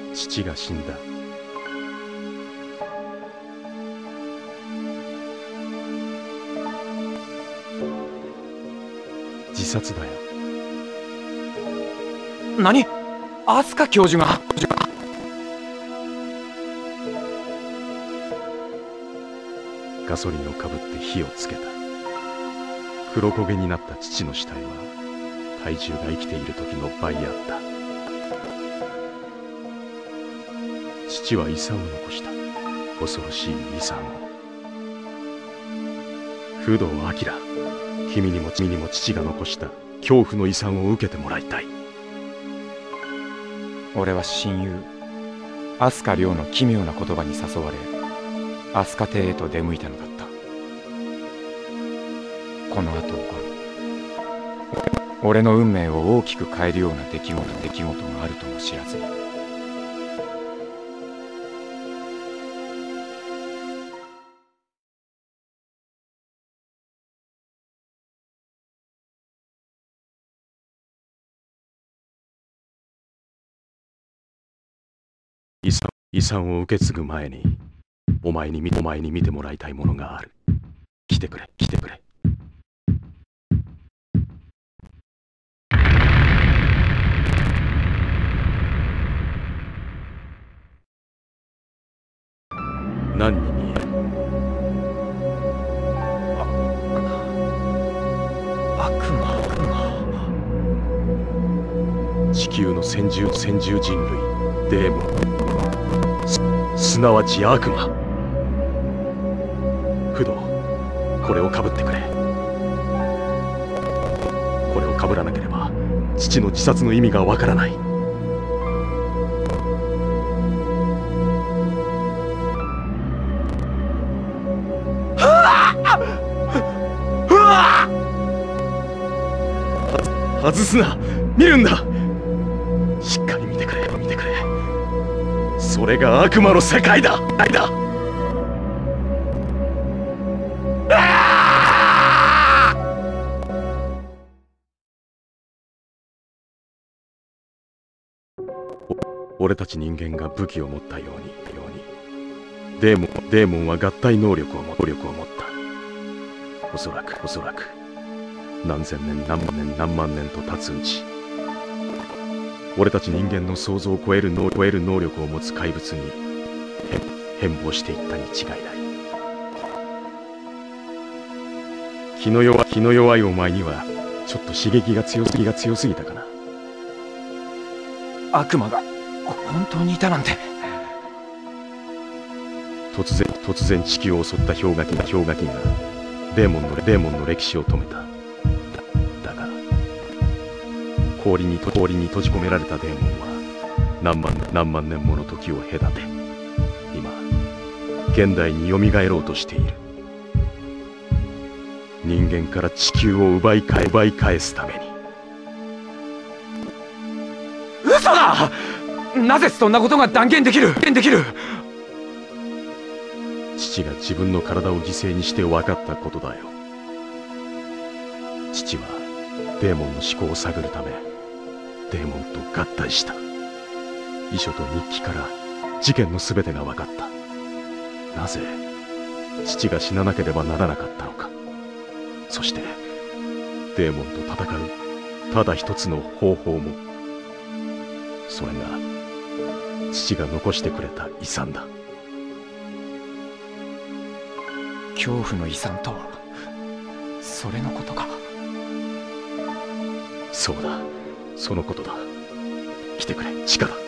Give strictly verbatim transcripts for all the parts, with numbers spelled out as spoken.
父が死んだ。自殺だよ。 何？アスカ教授が。 ガソリンをかぶって火をつけた。黒焦げになった父の死体は体重が生きている時の倍あった。父は遺産を残した。恐ろしい遺産を。不動明、君にも君にも父が残した恐怖の遺産を受けてもらいたい。 俺は親友飛鳥亮の奇妙な言葉に誘われ飛鳥邸へと出向いたのだった。この後起こる俺の運命を大きく変えるような出来事出来事があるとも知らずに。 遺産、遺産を受け継ぐ前にお前にお前に見てもらいたいものがある。来てくれ来てくれ。何に見える？ 悪魔。 地球の先住先住人類デーモン、す、すなわち悪魔。不動、これをかぶってくれ。これをかぶらなければ父の自殺の意味がわからない。外すな、見るんだ。しっかり見てくれ見てくれ。それが悪魔の世界だ。だ。俺たち人間が武器を持ったようにようにデーモンデーモンは合体能力を持力を持った。おそらくおそらく何千年何万年何万年と経つうち、俺たち人間の想像を超える能超える能力を持つ怪物に変変貌していったに違いない。気の弱気の弱いお前にはちょっと刺激が強すぎが強すぎたかな。 悪魔が本当にいたなんて。 突然突然地球を襲った氷河期が氷河期がデーモンのデーモンの歴史を止めた。だが氷に氷に閉じ込められたデーモンは何万何万年もの時を隔て今現代によみがえろうとしている。人間から地球を奪い返奪い返すために。 嘘だ！なぜそんなことが断言できるできる？ 父が自分の体を犠牲にして分かったことだよ。父はデーモンの思考を探るためデーモンと合体した。遺書と日記から事件の全てが分かった。なぜ父が死ななければならなかったのか。そしてデーモンと戦うただ一つの方法も、それが父が残してくれた遺産だ。 恐怖の遺産とはそれのことか。 そうだ、そのことだ。来てくれ、チカだ。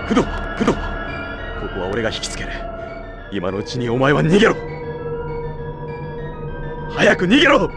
工藤工藤、ここは俺が引きつける。今のうちにお前は逃げろ。早く逃げろ。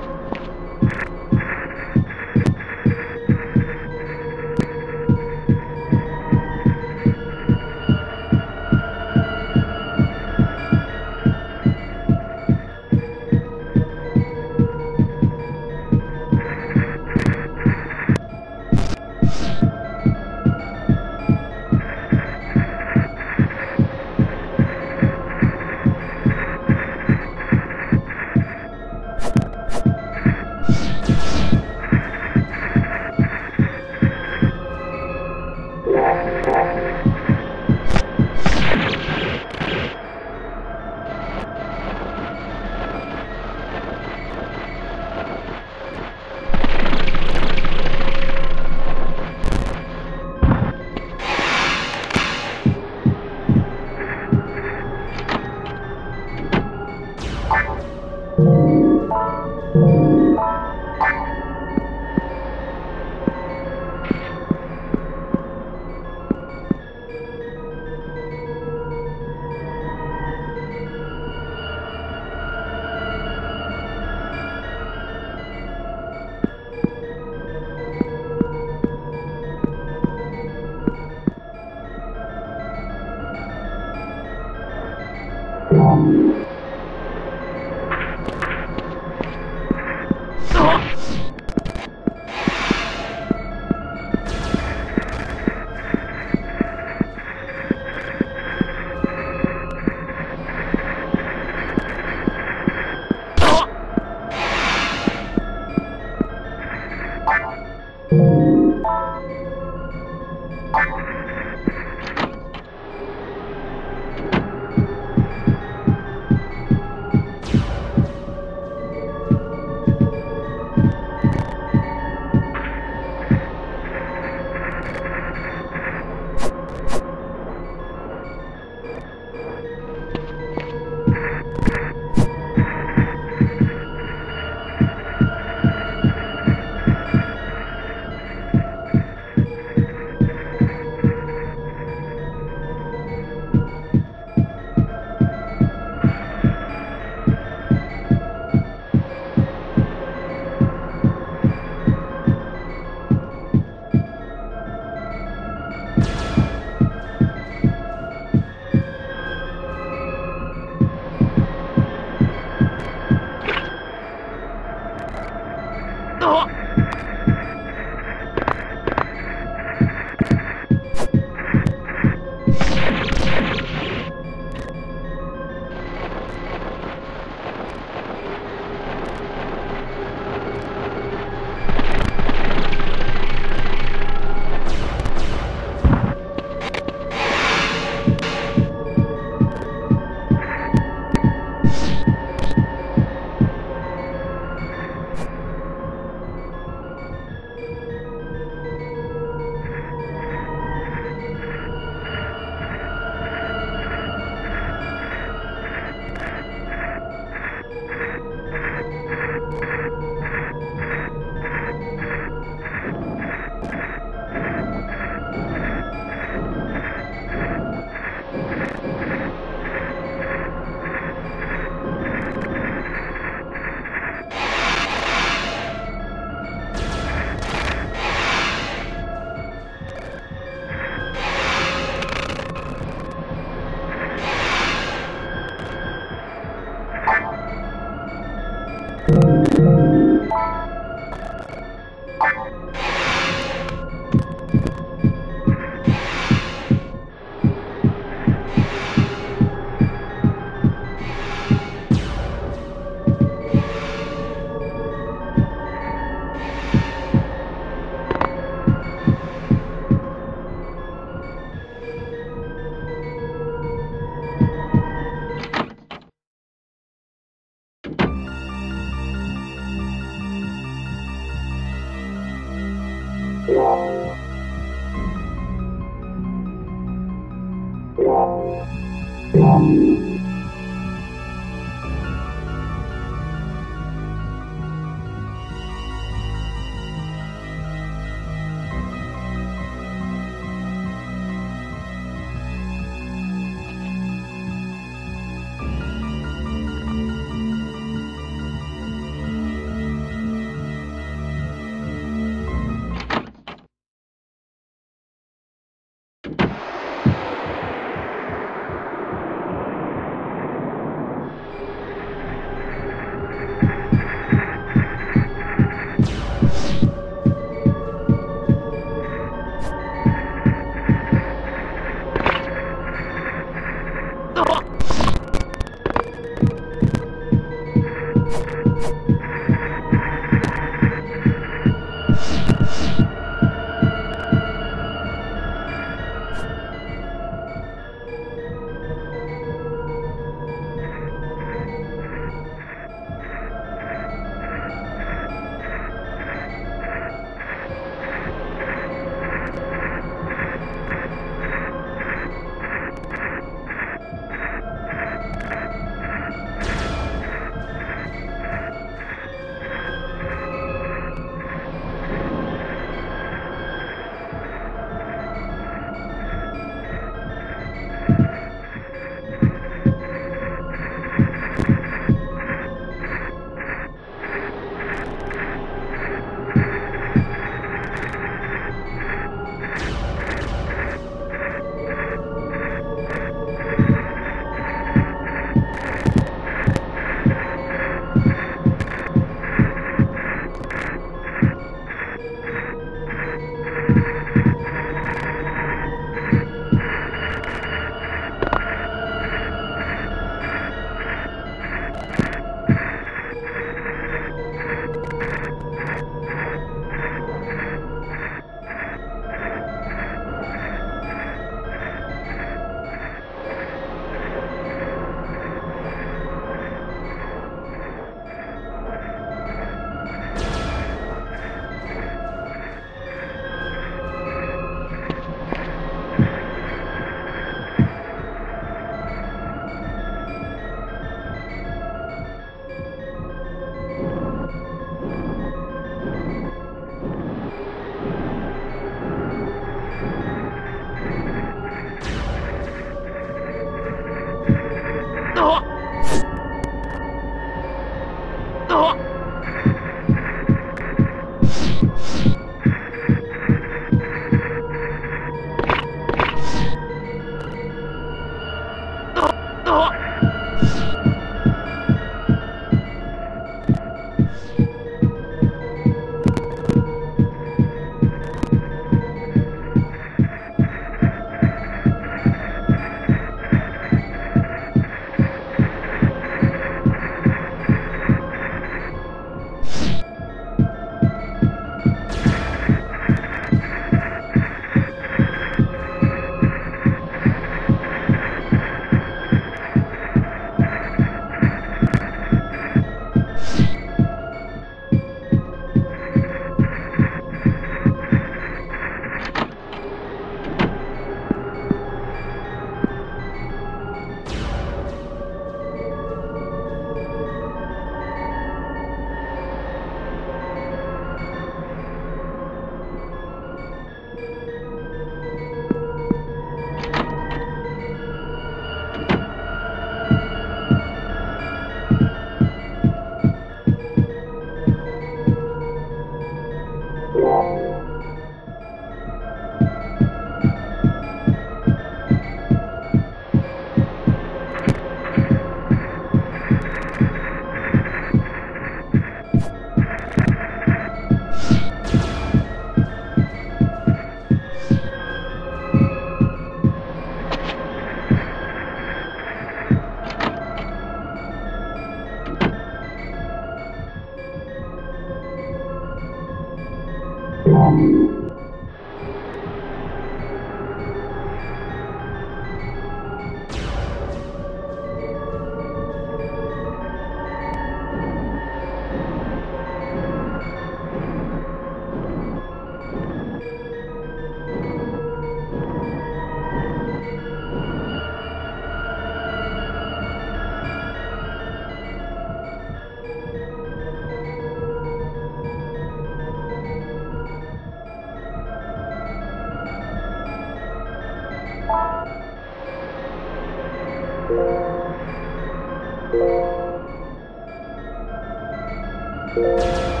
だ。